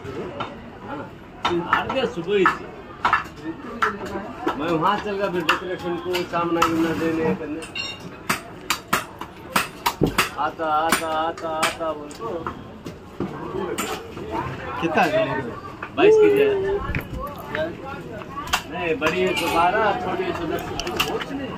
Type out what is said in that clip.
आ गया सुबह ही थी। मैं वहाँ चल गया फिर डेकोरेशन को सामना देने करने आता आता आता आता बोलतो कितना 22 की नहीं बड़ी है तो 12 छोटी है तो 10।